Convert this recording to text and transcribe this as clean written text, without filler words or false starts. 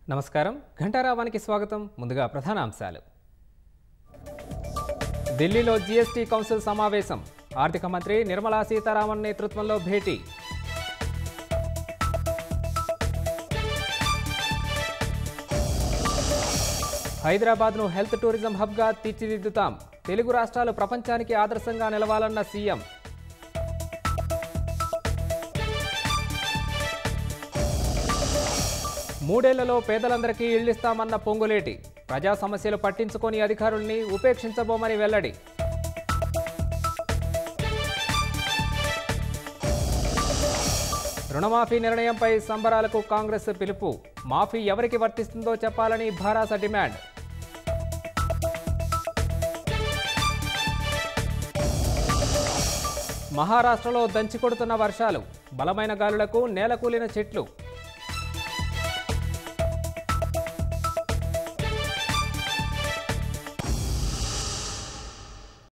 నమస్కారం ఘంటారావానికి స్వాగతం ముందుగా ప్రధాన అంశాలు ఢిల్లీలో జీఎస్టీ కౌన్సిల్ సమావేశం ఆర్థిక మంత్రి నిర్మలా సీతారామన్ నేతృత్వంలో భేటీ హైదరాబాద్ను హెల్త్ టూరిజం హబ్గా తీర్చిదిద్దుతాం తెలుగు రాష్ట్రాలు ప్రపంచానికి ఆదర్శంగా నిలవాలన్న సీఎం మూడేళ్లలో పేదలందరికీ ఇళ్లిస్తామన్న పొంగులేటి ప్రజా సమస్యలు పట్టించుకొని అధికారుల్ని ఉపేక్షించబోమని వెల్లడి రుణమాఫీ నిర్ణయంపై సంబరాలకు కాంగ్రెస్ పిలుపు మాఫీ ఎవరికి వర్తిస్తుందో చెప్పాలని భారాస డిమాండ్ మహారాష్ట్రలో దంచికొడుతున్న వర్షాలు బలమైన గాలులకు నేలకూలిన చెట్లు